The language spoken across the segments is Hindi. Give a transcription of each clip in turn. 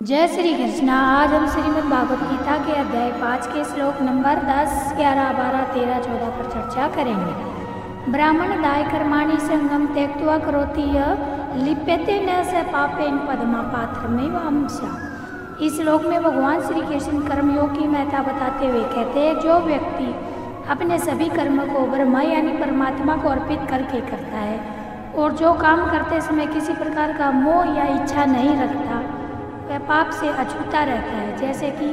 जय श्री कृष्णा। आज हम श्रीमद् भागवत गीता के अध्याय 5 के श्लोक नंबर 10, 11, 12, 13, 14 पर चर्चा करेंगे। ब्राह्मण दाय कर्माणि संगम त्यक्त्वा करोति यः लिप्यते न स पापेन पद्मा पात्रमेव अंशा। इस श्लोक में भगवान श्री कृष्ण कर्मयोग की महत्ता बताते हुए कहते हैं, जो व्यक्ति अपने सभी कर्म को ब्रह्मा यानी परमात्मा को अर्पित करके करता है और जो काम करते समय किसी प्रकार का मोह या इच्छा नहीं रखता, वह पाप से अछूता रहता है। जैसे कि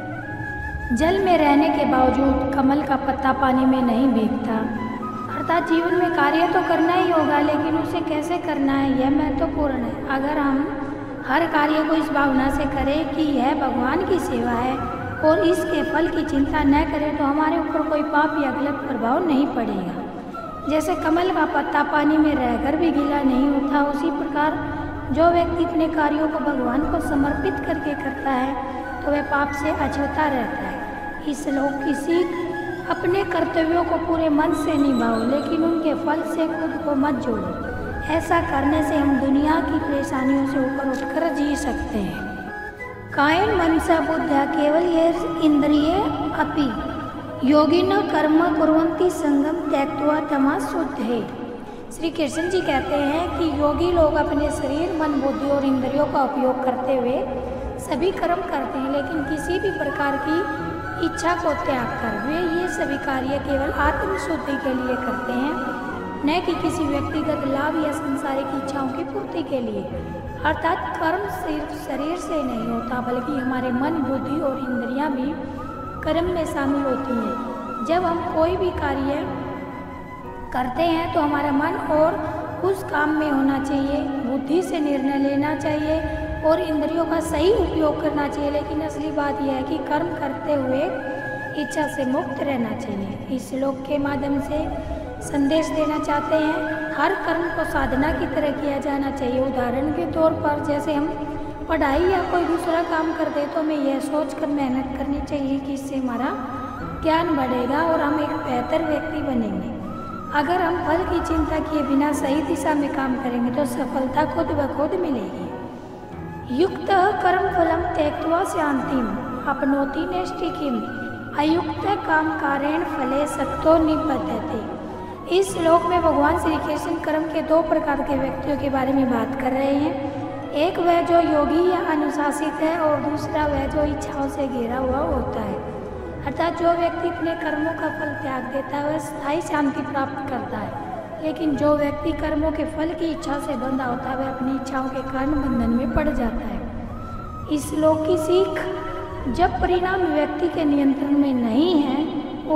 जल में रहने के बावजूद कमल का पत्ता पानी में नहीं भीगता। अर्थात जीवन में कार्य तो करना ही होगा, लेकिन उसे कैसे करना है यह महत्वपूर्ण है। अगर हम हर कार्य को इस भावना से करें कि यह भगवान की सेवा है और इसके फल की चिंता न करें, तो हमारे ऊपर कोई पाप या गलत प्रभाव नहीं पड़ेगा। जैसे कमल का पत्ता पानी में रहकर भी गीला नहीं होता, उसी प्रकार जो व्यक्ति अपने कार्यों को भगवान को समर्पित करके करता है तो वह पाप से अछूता रहता है। इस श्लोक की सीख, अपने कर्तव्यों को पूरे मन से निभाओ, लेकिन उनके फल से खुद को मत जोड़ो। ऐसा करने से हम दुनिया की परेशानियों से ऊपर उठकर जी सकते हैं। कायेन मनसा बुद्ध्या केवल ये इंद्रिय अपि योगिनो कर्म कुर्वन्ति संगम त्यक्त्वा तमा शुद्ध है। श्री कृष्ण जी कहते हैं कि योगी लोग अपने शरीर, मन, बुद्धि और इंद्रियों का उपयोग करते हुए सभी कर्म करते हैं, लेकिन किसी भी प्रकार की इच्छा को त्याग कर वे ये सभी कार्य केवल आत्मशुद्धि के लिए करते हैं, न कि किसी व्यक्तिगत लाभ या सांसारिक इच्छाओं की पूर्ति के लिए। अर्थात कर्म सिर्फ शरीर से नहीं होता, बल्कि हमारे मन, बुद्धि और इंद्रियां भी कर्म में शामिल होती हैं। जब हम कोई भी कार्य करते हैं तो हमारा मन और उस काम में होना चाहिए, बुद्धि से निर्णय लेना चाहिए और इंद्रियों का सही उपयोग करना चाहिए। लेकिन असली बात यह है कि कर्म करते हुए इच्छा से मुक्त रहना चाहिए। इस श्लोक के माध्यम से संदेश देना चाहते हैं, हर कर्म को साधना की तरह किया जाना चाहिए। उदाहरण के तौर पर जैसे हम पढ़ाई या कोई दूसरा काम करते तो हमें यह सोचकर मेहनत करनी चाहिए कि इससे हमारा ज्ञान बढ़ेगा और हम एक बेहतर व्यक्ति बनेंगे। अगर हम फल की चिंता किए बिना सही दिशा में काम करेंगे तो सफलता खुद ब खुद मिलेगी। युक्त कर्म फलम त्यक्त्वा शांतिम अपनोति नैष्ठिकीम अयुक्त काम कारेण फले सक्तो निबध्यते। इस श्लोक में भगवान श्री कृष्ण कर्म के दो प्रकार के व्यक्तियों के बारे में बात कर रहे हैं। एक वह जो योगी या अनुशासित है और दूसरा वह जो इच्छाओं से घिरा हुआ होता है। अर्थात जो व्यक्ति अपने कर्मों का फल त्याग देता है वह स्थायी शांति प्राप्त करता है, लेकिन जो व्यक्ति कर्मों के फल की इच्छा से बंधा होता है वह अपनी इच्छाओं के कारण बंधन में पड़ जाता है। इस श्लोक की सीख, जब परिणाम व्यक्ति के नियंत्रण में नहीं है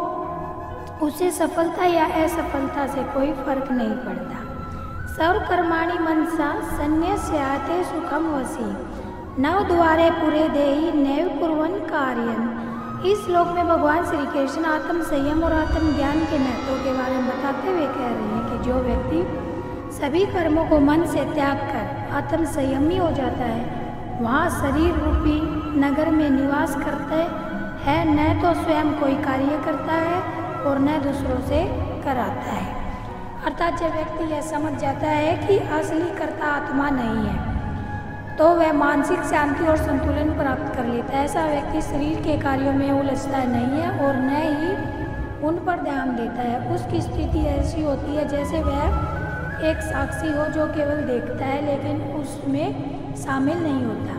और उसे सफलता या असफलता से कोई फर्क नहीं पड़ता। सर्वकर्माणि मनसा संन्यस्याते सुखम वसी नव द्वारे पुरे देहि नैव कुर्वन् कार्यं। इस श्लोक में भगवान श्री कृष्ण आत्म संयम और आत्म ज्ञान के महत्व के बारे में बताते हुए कह रहे हैं कि जो व्यक्ति सभी कर्मों को मन से त्याग कर आत्म संयमी हो जाता है, वहाँ शरीर रूपी नगर में निवास करते हैं, न तो स्वयं कोई कार्य करता है और न दूसरों से कराता है। अर्थात जब व्यक्ति यह समझ जाता है कि असली कर्ता आत्मा नहीं है तो वह मानसिक शांति और संतुलन प्राप्त कर लेता है। ऐसा व्यक्ति शरीर के कार्यों में उलझता नहीं है और न ही उन पर ध्यान देता है। उसकी स्थिति ऐसी होती है जैसे वह एक साक्षी हो जो केवल देखता है लेकिन उसमें शामिल नहीं होता।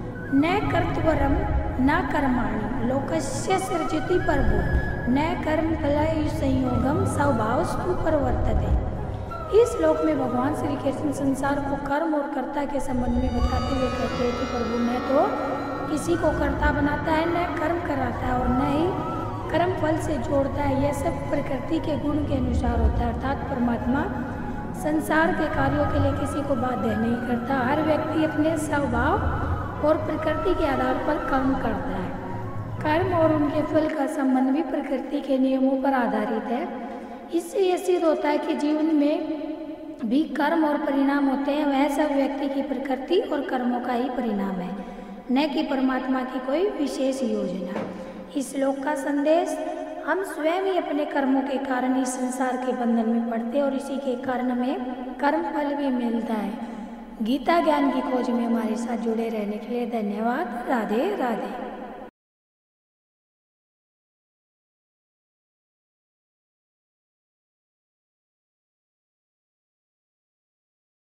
न कर्तवरम न कर्माणि लोकस्य सृजति प्रभु न कर्म फल संयोगम स्वभावस्तु प्रवर्तते। इस श्लोक में भगवान श्री कृष्ण संसार को कर्म और कर्ता के संबंध में बताते हुए कहते हैं कि प्रभु न तो किसी को कर्ता बनाता है, न कर्म कराता है और न ही कर्म फल से जोड़ता है। यह सब प्रकृति के गुण के अनुसार होता है। अर्थात परमात्मा संसार के कार्यों के लिए किसी को बाध्य नहीं करता। हर व्यक्ति अपने स्वभाव और प्रकृति के आधार पर कर्म करता है। कर्म और उनके फल का संबंध भी प्रकृति के नियमों पर आधारित है। इससे यह सिद्ध होता है कि जीवन में भी कर्म और परिणाम होते हैं, वह सब व्यक्ति की प्रकृति और कर्मों का ही परिणाम है, न कि परमात्मा की कोई विशेष योजना। इस श्लोक का संदेश, हम स्वयं ही अपने कर्मों के कारण इस संसार के बंधन में पड़ते और इसी के कारण हमें कर्म फल भी मिलता है। गीता ज्ञान की खोज में हमारे साथ जुड़े रहने के लिए धन्यवाद। राधे राधे।